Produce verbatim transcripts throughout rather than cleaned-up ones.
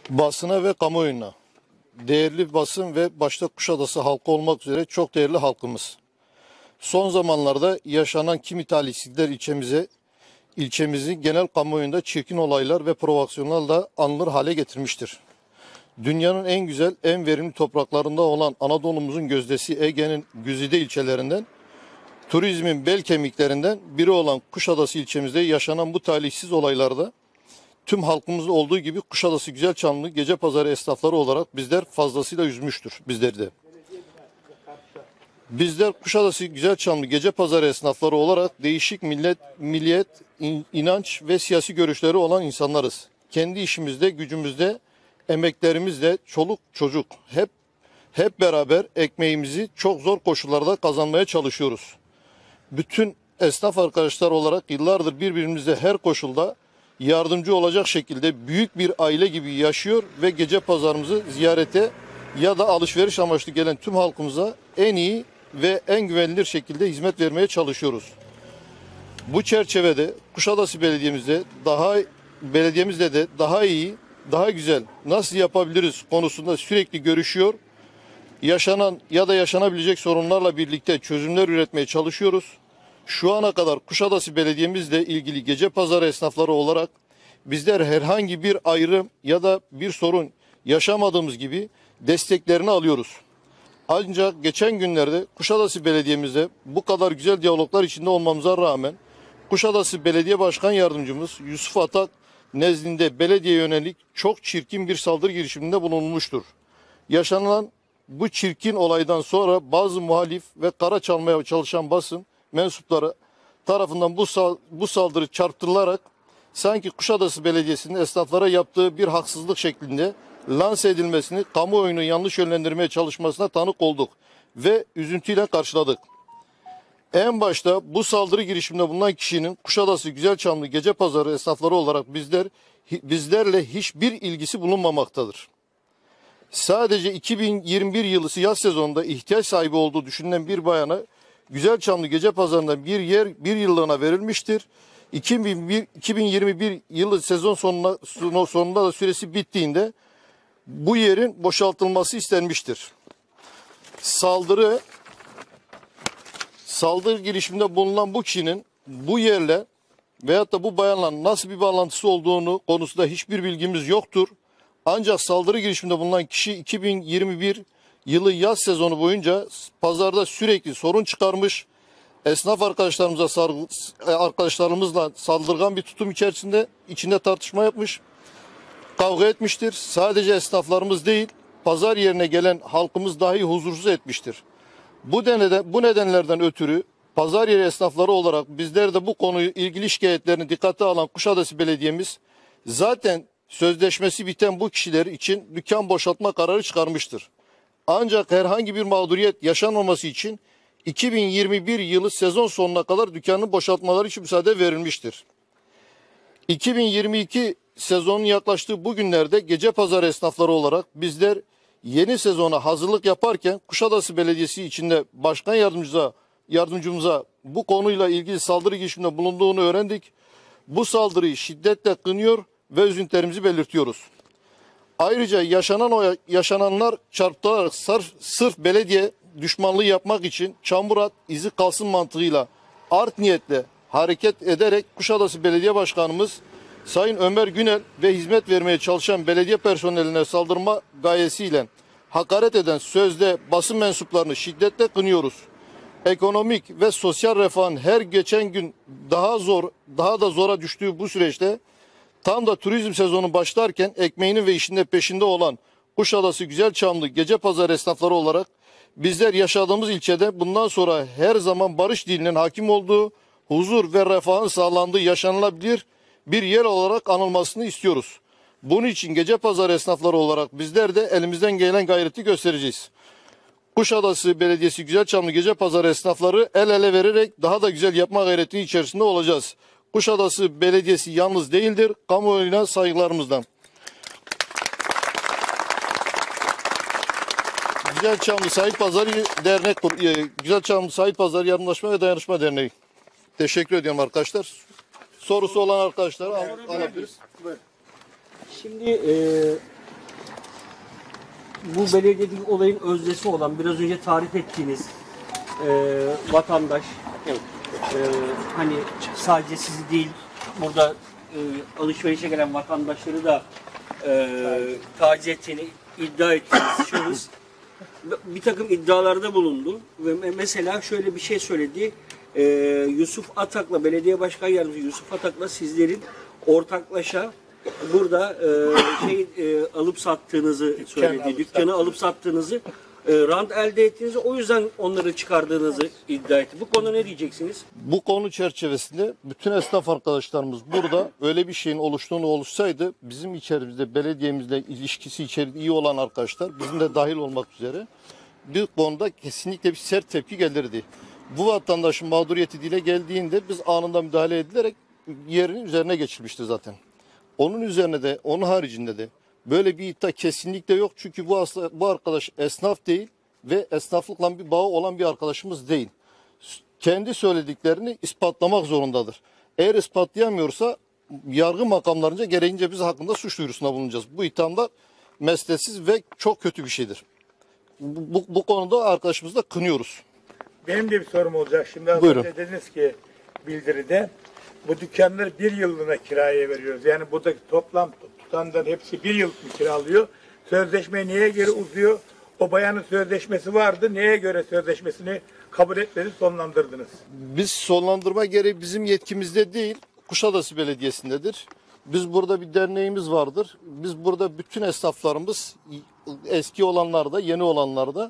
Basına ve kamuoyuna, değerli basın ve başta Kuşadası halkı olmak üzere çok değerli halkımız. Son zamanlarda yaşanan kimi talihsizlikler ilçemize, ilçemizi genel kamuoyunda çirkin olaylar ve provokasyonlarla anılır hale getirmiştir. Dünyanın en güzel, en verimli topraklarında olan Anadolu'muzun gözdesi Ege'nin güzide ilçelerinden, turizmin bel kemiklerinden biri olan Kuşadası ilçemizde yaşanan bu talihsiz olaylarda tüm halkımızda olduğu gibi Kuşadası Güzelçamlı Gece Pazarı esnafları olarak bizler fazlasıyla üzmüştür bizleri de. Bizler Kuşadası Güzelçamlı Gece Pazarı esnafları olarak değişik millet, milliyet, in, inanç ve siyasi görüşleri olan insanlarız. Kendi işimizde, gücümüzde, emeklerimizle çoluk çocuk hep hep beraber ekmeğimizi çok zor koşullarda kazanmaya çalışıyoruz. Bütün esnaf arkadaşlar olarak yıllardır birbirimize her koşulda yardımcı olacak şekilde büyük bir aile gibi yaşıyor ve gece pazarımızı ziyarete ya da alışveriş amaçlı gelen tüm halkımıza en iyi ve en güvenilir şekilde hizmet vermeye çalışıyoruz. Bu çerçevede Kuşadası Belediye'mizde daha belediyemizde de daha iyi, daha güzel nasıl yapabiliriz konusunda sürekli görüşüyor. Yaşanan ya da yaşanabilecek sorunlarla birlikte çözümler üretmeye çalışıyoruz. Şu ana kadar Kuşadası Belediye'mizle ilgili gece pazarı esnafları olarak bizler herhangi bir ayrım ya da bir sorun yaşamadığımız gibi desteklerini alıyoruz. Ancak geçen günlerde Kuşadası Belediye'mizde bu kadar güzel diyaloglar içinde olmamıza rağmen Kuşadası Belediye Başkan Yardımcımız Yusuf Atak nezdinde belediye yönelik çok çirkin bir saldırı girişiminde bulunmuştur. Yaşanılan bu çirkin olaydan sonra bazı muhalif ve kara çalmaya çalışan basın mensupları tarafından bu, sal bu saldırı çarptırılarak sanki Kuşadası Belediyesi'nin esnaflara yaptığı bir haksızlık şeklinde lanse edilmesini, kamuoyunu yanlış yönlendirmeye çalışmasına tanık olduk ve üzüntüyle karşıladık. En başta bu saldırı girişiminde bulunan kişinin Kuşadası Güzelçamlı Gece Pazarı esnafları olarak bizler bizlerle hiçbir ilgisi bulunmamaktadır. Sadece iki bin yirmi bir yılı yaz sezonunda ihtiyaç sahibi olduğu düşünülen bir bayana Güzelçamlı Gece Pazarı'nda bir yer bir yıllığına verilmiştir. iki bin bir, iki bin yirmi bir yılı sezon sonuna, sonunda da süresi bittiğinde bu yerin boşaltılması istenmiştir. Saldırı saldırı girişiminde bulunan bu kişinin bu yerle veyahut da bu bayanla nasıl bir bağlantısı olduğunu konusunda hiçbir bilgimiz yoktur. Ancak saldırı girişiminde bulunan kişi iki bin yirmi bir yılı yaz sezonu boyunca pazarda sürekli sorun çıkarmış, esnaf arkadaşlarımıza arkadaşlarımızla saldırgan bir tutum içerisinde içinde tartışma yapmış, kavga etmiştir. Sadece esnaflarımız değil, pazar yerine gelen halkımız dahi huzursuz etmiştir. Bu neden, bu nedenlerden ötürü pazar yeri esnafları olarak bizler de bu konuyu ilgili şikayetlerini dikkate alan Kuşadası Belediye'miz zaten sözleşmesi biten bu kişiler için dükkan boşaltma kararı çıkarmıştır. Ancak herhangi bir mağduriyet yaşanmaması için iki bin yirmi bir yılı sezon sonuna kadar dükkanın boşaltmaları için müsaade verilmiştir. iki bin yirmi iki sezonun yaklaştığı bu günlerde gece pazarı esnafları olarak bizler yeni sezona hazırlık yaparken Kuşadası Belediyesi içinde başkan yardımcımıza, yardımcımıza bu konuyla ilgili saldırı girişiminde bulunduğunu öğrendik. Bu saldırıyı şiddetle kınıyor ve üzüntülerimizi belirtiyoruz. Ayrıca yaşanan o yaşananlar çarptırarak sırf, sırf belediye düşmanlığı yapmak için çamur at izi kalsın mantığıyla art niyetle hareket ederek Kuşadası Belediye Başkanımız Sayın Ömer Günel ve hizmet vermeye çalışan belediye personeline saldırma gayesiyle hakaret eden sözde basın mensuplarını şiddetle kınıyoruz. Ekonomik ve sosyal refahın her geçen gün daha zor, daha da zora düştüğü bu süreçte tam da turizm sezonu başlarken ekmeğinin ve işinde peşinde olan Kuşadası Güzelçamlı Gece Pazarı esnafları olarak bizler yaşadığımız ilçede bundan sonra her zaman barış dilinin hakim olduğu, huzur ve refahın sağlandığı yaşanılabilir bir yer olarak anılmasını istiyoruz. Bunun için Gece Pazarı esnafları olarak bizler de elimizden gelen gayreti göstereceğiz. Kuşadası Belediyesi Güzelçamlı Gece Pazarı esnafları el ele vererek daha da güzel yapma gayretinin içerisinde olacağız. Kuşadası Belediyesi yalnız değildir. Kamuoyuna saygılarımızdan. Güzelçamlı Sahil Pazarı Dernek, Güzelçamlı Sahil Pazarı Yardımlaşma ve Dayanışma Derneği. Teşekkür ediyorum arkadaşlar. Sorusu olan arkadaşlar al, alabiliriz. Şimdi e, bu belediyedeki olayın öznesi olan biraz önce tarif ettiğiniz e, vatandaş, evet. e, hani sadece sizi değil burada e, alışverişe gelen vatandaşları da e, taciz ettiğini iddia ettiğiniz şahıs bir takım iddialarda bulundu ve mesela şöyle bir şey söyledi. E, Yusuf Atak'la, belediye başkan yardımcısı Yusuf Atak'la sizlerin ortaklaşa burada e, şey e, alıp sattığınızı söyledi. Alıp Dükkanı sattığınızı. alıp sattığınızı, e, rant elde ettiğinizi, o yüzden onları çıkardığınızı iddia etti. Bu konuda ne diyeceksiniz? Bu konu çerçevesinde bütün esnaf arkadaşlarımız burada öyle bir şeyin oluştuğunu oluşsaydı bizim içerimizde belediyemizle ilişkisi içeri iyi olan arkadaşlar bizim de dahil olmak üzere bir konuda kesinlikle bir sert tepki gelirdi. Bu vatandaşın mağduriyeti dile geldiğinde biz anında müdahale edilerek yerinin üzerine geçilmiştir zaten. Onun üzerine de, onun haricinde de böyle bir iddia kesinlikle yok. Çünkü bu, asla, bu arkadaş esnaf değil ve esnaflıkla bir bağı olan bir arkadaşımız değil. Kendi söylediklerini ispatlamak zorundadır. Eğer ispatlayamıyorsa yargı makamlarınca gereğince biz hakkında suç duyurusunda bulunacağız. Bu ithamlar mesnetsiz ve çok kötü bir şeydir. Bu, bu, bu konuda arkadaşımızı da kınıyoruz. Benim de bir sorum olacak. Şimdi az önce dediniz ki bildiride bu dükkanları bir yıllığına kiraya veriyoruz. Yani buradaki toplam tutanların hepsi bir yıllık mı kiralıyor? Sözleşme neye göre uzuyor? O bayanın sözleşmesi vardı. Neye göre sözleşmesini kabul etmedi, sonlandırdınız? Biz sonlandırma gereği bizim yetkimizde değil, Kuşadası Belediyesi'ndedir. Biz burada bir derneğimiz vardır. Biz burada bütün esnaflarımız eski olanlarda, yeni olanlarda,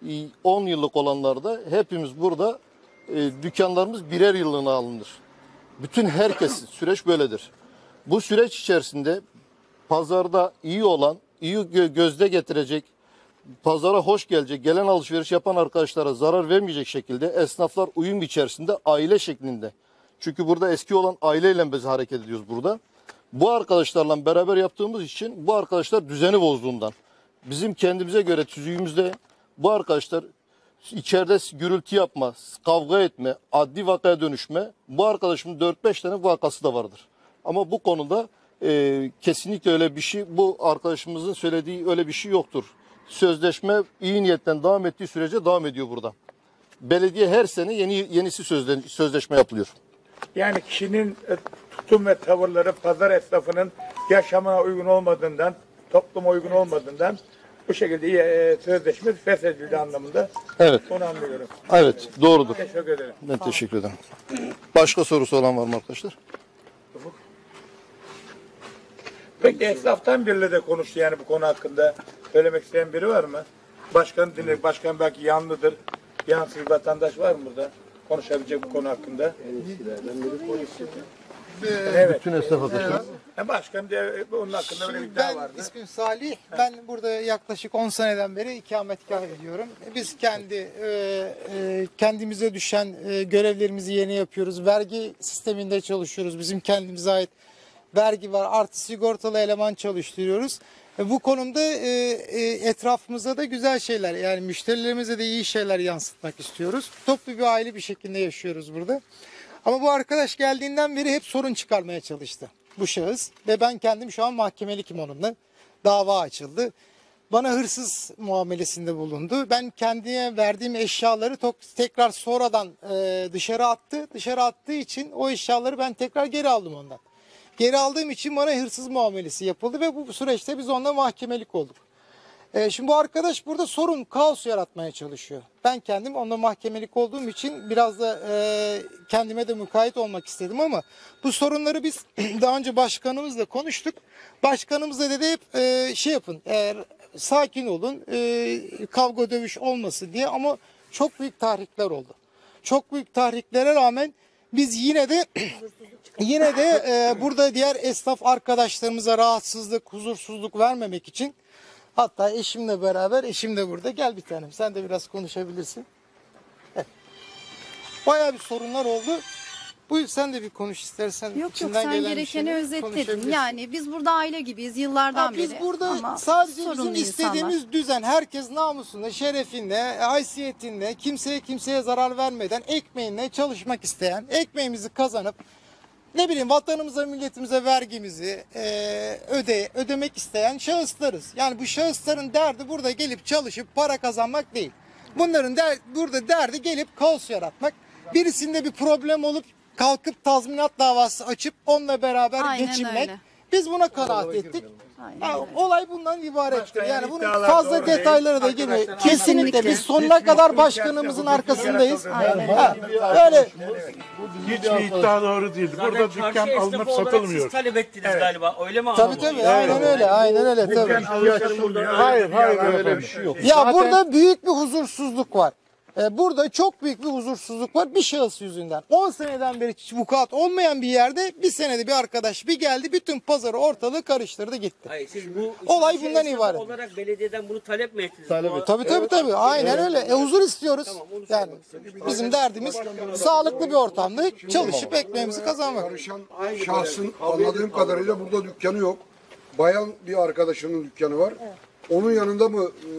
on yıllık olanlarda hepimiz burada e, dükkanlarımız birer yıllığına alınır. Bütün herkesin süreç böyledir. Bu süreç içerisinde pazarda iyi olan, iyi gö- gözde getirecek, pazara hoş gelecek, gelen alışveriş yapan arkadaşlara zarar vermeyecek şekilde esnaflar uyum içerisinde aile şeklinde. Çünkü burada eski olan aileyle biz hareket ediyoruz burada. Bu arkadaşlarla beraber yaptığımız için bu arkadaşlar düzeni bozduğundan bizim kendimize göre tüzüğümüzde bu arkadaşlar içeride gürültü yapma, kavga etme, adli vakaya dönüşme, bu arkadaşımın dört beş tane vakası da vardır. Ama bu konuda e, kesinlikle öyle bir şey, bu arkadaşımızın söylediği öyle bir şey yoktur. Sözleşme iyi niyetten devam ettiği sürece devam ediyor burada. Belediye her sene yeni yenisi sözle, sözleşme yapılıyor. Yani kişinin tutum ve tavırları pazar esnafının yaşamına uygun olmadığından, topluma uygun olmadığından bu şekilde e, sözleşme feshedildi anlamında. Evet. Onu anlıyorum. Evet, doğrudur. Teşekkür ederim. Ben teşekkür ederim. Başka sorusu olan var mı arkadaşlar? Peki esnaftan biriyle de konuştu yani bu konu hakkında. Söylemek isteyen biri var mı? Başkan dinler, başkan belki yanlıdır. Yansız bir vatandaş var mı burada? Konuşabilecek bu konu hakkında. Evet. Bütün esnaf arkadaşlar. E, başkan de onun hakkında böyle bir iddia Ben vardı. ismim Salih. Ben burada yaklaşık on seneden beri ikametgah ediyorum. Biz kendi e, e, kendimize düşen e, görevlerimizi yeni yapıyoruz. Vergi sisteminde çalışıyoruz. Bizim kendimize ait vergi var. Artı sigortalı eleman çalıştırıyoruz. E, bu konumda e, e, etrafımızda da güzel şeyler, yani müşterilerimize de iyi şeyler yansıtmak istiyoruz. Toplu bir aile bir şekilde yaşıyoruz burada. Ama bu arkadaş geldiğinden beri hep sorun çıkarmaya çalıştı bu şahıs. Ve ben kendim şu an mahkemelikim onunla. Dava açıldı. Bana hırsız muamelesinde bulundu. Ben kendine verdiğim eşyaları tekrar sonradan e, dışarı attı. Dışarı attığı için o eşyaları ben tekrar geri aldım ondan. Geri aldığım için bana hırsız muamelesi yapıldı ve bu süreçte biz onunla mahkemelik olduk. E, şimdi bu arkadaş burada sorun, kaos yaratmaya çalışıyor. Ben kendim onunla mahkemelik olduğum için biraz da e, kendime de mukayyet olmak istedim ama bu sorunları biz daha önce başkanımızla konuştuk. Başkanımız da dedi hep e, şey yapın, e, sakin olun, e, kavga dövüş olmasın diye, ama çok büyük tahrikler oldu. Çok büyük tahriklere rağmen biz yine de yine de e, burada diğer esnaf arkadaşlarımıza rahatsızlık, huzursuzluk vermemek için, hatta eşimle beraber, eşim de burada, gel bir tanem sen de biraz konuşabilirsin. Evet. Bayağı bir sorunlar oldu. Buyur sen de bir konuş istersen. Yok yok, İçinden sen gelen bir gerekeni şeyleri özetledin. konuşabilirsin. Yani biz burada aile gibiyiz yıllardan Ha, biz beri. burada Ama sadece bizim sorunlu istediğimiz insanlar. düzen, herkes namusunda, şerefinle, haysiyetinle, kimseye kimseye zarar vermeden ekmeğinle çalışmak isteyen, ekmeğimizi kazanıp ne bileyim vatanımıza, milletimize vergimizi e, öde, ödemek isteyen şahıslarız. Yani bu şahısların derdi burada gelip çalışıp para kazanmak değil. Bunların der, burada derdi gelip kaos yaratmak. Birisinde bir problem olup kalkıp tazminat davası açıp onunla beraber Aynen geçinmek. öyle. Biz buna kanaat ettik. Aynen Ha, öyle. olay bundan ibarettir. Yani bunun iddialar fazla doğru değil. detaylara da girmiyor. Arkadaşlar, Kesinlikle biz sonuna Hiçbir kadar ülkenin başkanımızın içerisinde bu arkasındayız. dünya Ha, öyle Hiçbir iddia doğru değil. Zaten Burada çarşı dükkan esnafı alınıp olarak satılmıyor. Siz talep ettiniz galiba. Öyle mi tabii anlamadım? tabii aynen öyle. Aynen öyle tabii. Hayır, hayır Öyle efendim. bir şey yok. Ya burada büyük bir huzursuzluk var. Ee, burada çok büyük bir huzursuzluk var bir şahıs yüzünden. on seneden beri hiç vukuat olmayan bir yerde bir senede bir arkadaş bir geldi bütün pazarı ortalığı karıştırdı gitti. Hayır, siz bu Olay çarşı bundan esnafı ibaret. olarak belediyeden bunu talep mi ettiniz? Talep Bu- ettik. Tabii tabii tabii aynen öyle. E, huzur istiyoruz. Yani bizim derdimiz sağlıklı bir ortamda çalışıp ekmeğimizi kazanmak. Karışan şahsın anladığım kadarıyla burada dükkanı yok. Bayan bir arkadaşının dükkanı var. Onun yanında mı e,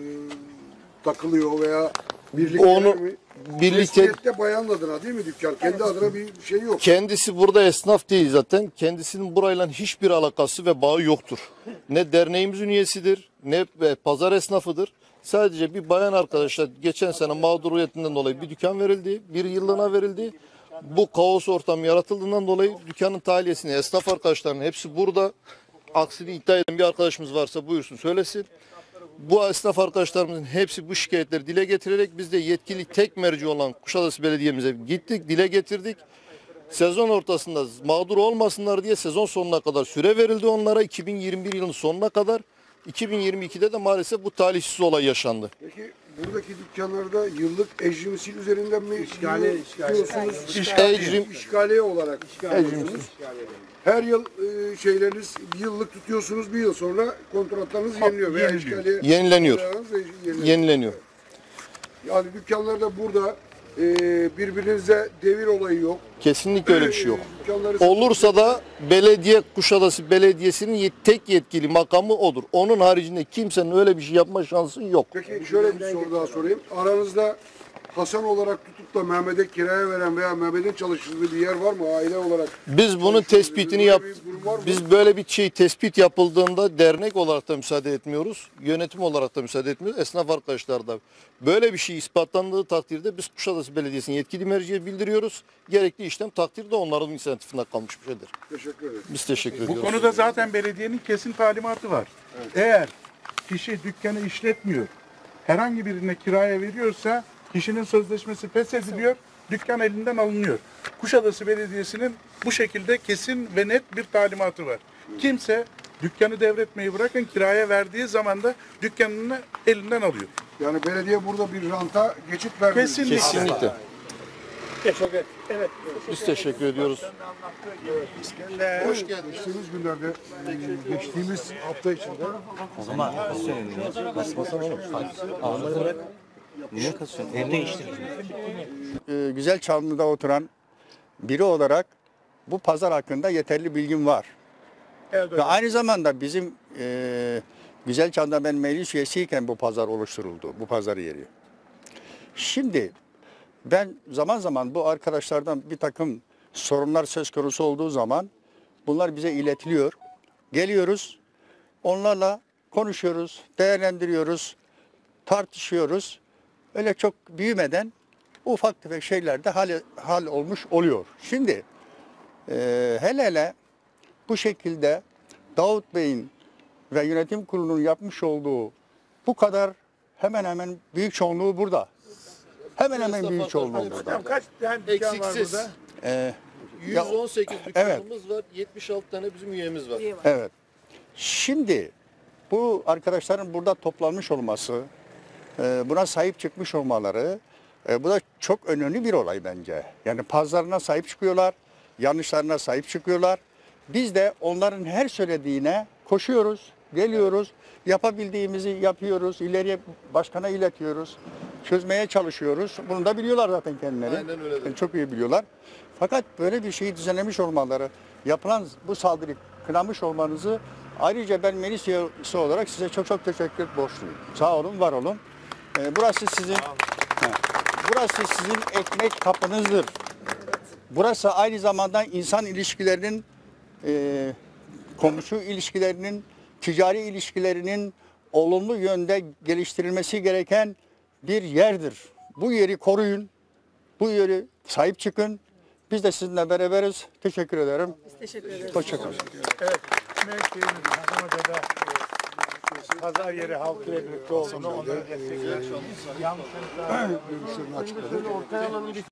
takılıyor veya birlikte Onu mi? birlikte Resmiyette bayan adına değil mi dükkan? Kendi adına bir şey yok. kendisi burada esnaf değil zaten. Kendisinin burayla hiçbir alakası ve bağı yoktur. Ne derneğimizin üyesidir, ne pazar esnafıdır. Sadece bir bayan arkadaşlar geçen sene mağduriyetinden dolayı bir dükkan verildi. Bir yıllığına verildi. Bu kaos ortamı yaratıldığından dolayı dükkanın tahliyesini esnaf arkadaşlarının hepsi burada. Aksini iddia eden bir arkadaşımız varsa buyursun söylesin. Bu esnaf arkadaşlarımızın hepsi bu şikayetleri dile getirerek biz de yetkili tek merci olan Kuşadası Belediye'mize gittik, dile getirdik. Sezon ortasında mağdur olmasınlar diye sezon sonuna kadar süre verildi onlara iki bin yirmi bir yılının sonuna kadar. iki bin yirmi ikide de maalesef bu talihsiz olay yaşandı. Peki buradaki dükkanlarda yıllık ecrimsil üzerinden mi işgale, tutuyorsunuz? Ecrim, İşgaliye olarak tutuyorsunuz. Her yıl e, şeyleriniz bir yıllık tutuyorsunuz, bir yıl sonra kontratlarınız yeniliyor veya işgaliye yenileniyor. yenileniyor. Yenileniyor. Yani dükkanlarda burada e, birbirinize devir olayı yok. Kesinlikle öyle bir şey yok. E, dükkanları Olursa da belediye Kuşadası Belediyesi'nin yet- tek yetkili makamı odur. Onun haricinde kimsenin öyle bir şey yapma şansı yok. Peki şöyle bir soru daha sorayım. Aranızda Hasan olarak tutup da Mehmet'e kiraya veren veya Mehmet'in çalıştığı bir yer var mı aile olarak? Biz bunun tespitini yap. Biz böyle bir şey tespit yapıldığında dernek olarak da müsaade etmiyoruz. Yönetim olarak da müsaade etmiyoruz. Esnaf arkadaşlar da böyle bir şey ispatlandığı takdirde biz Kuşadası Belediyesi'nin yetkili merciye bildiriyoruz. Gerekli işlem takdirde onların inisiyatifinde kalmış bir şeydir. Teşekkür ederim. Biz teşekkür Bu ediyoruz. konuda zaten belediyenin kesin talimatı var. Eğer kişi dükkanı işletmiyor, herhangi birine kiraya veriyorsa kişinin sözleşmesi feshediliyor, dükkan elinden alınıyor. Kuşadası Belediyesi'nin bu şekilde kesin ve net bir talimatı var. Kimse dükkanı devretmeyi bırakın kiraya verdiği zaman da dükkanını elinden alıyor. Yani belediye burada bir ranta geçit vermiyor. Kesinlikle. Kesinlikle. Teşekkür Evet. Biz teşekkür ediyoruz. Hoş geldiniz. Geçtiğimiz günlerde, e, geçtiğimiz hafta içinde e, Güzel Çamlı'da oturan biri olarak bu pazar hakkında yeterli bilgim var. Ve aynı zamanda bizim e, Güzel Çamlı'da ben meclis üyesiyken bu pazar oluşturuldu, bu pazar yeri. Şimdi ben zaman zaman bu arkadaşlardan bir takım sorunlar söz konusu olduğu zaman bunlar bize iletiliyor. Geliyoruz, onlarla konuşuyoruz, değerlendiriyoruz, tartışıyoruz. Öyle çok büyümeden ufak tefek şeyler de hal, hal olmuş oluyor. Şimdi e, hele hele bu şekilde Davut Bey'in ve yönetim kurulunun yapmış olduğu bu kadar hemen hemen büyük çoğunluğu burada. Hemen hemen büyük çoğunluğu burada. Kaç tane dükkan var Eksiksiz. burada? E, yüz on sekiz dükkanımız var. yetmiş altı tane bizim üyemiz var. evet. Şimdi bu arkadaşların burada toplanmış olması, e, buna sahip çıkmış olmaları, e, bu da çok önemli bir olay bence. Yani pazarına sahip çıkıyorlar, yanlışlarına sahip çıkıyorlar. Biz de onların her söylediğine koşuyoruz, geliyoruz, yapabildiğimizi yapıyoruz, ileriye başkana iletiyoruz, çözmeye çalışıyoruz. Bunu da biliyorlar zaten kendileri. Aynen öyledir. Yani çok iyi biliyorlar. Fakat böyle bir şeyi düzenlemiş olmaları, yapılan bu saldırıyı kınamış olmanızı ayrıca ben meclis üyesi olarak size çok çok teşekkür borçluyum. Sağ olun, var olun. Ee, burası sizin, he, burası sizin ekmek kapınızdır. burası aynı zamanda insan ilişkilerinin, e, komşu ilişkilerinin, ticari ilişkilerinin olumlu yönde geliştirilmesi gereken bir yerdir. Bu yeri koruyun, bu yeri sahip çıkın. Biz de sizinle beraberiz. Teşekkür ederim. Teşekkür ederiz. Hoşçakalın. Evet, mevkiimiz Hasan Hoca'da e, pazar yeri halkıyla birlikte olduğunu onları destekliyoruz. Yanlışlıkla Görüşlerini açıkladı.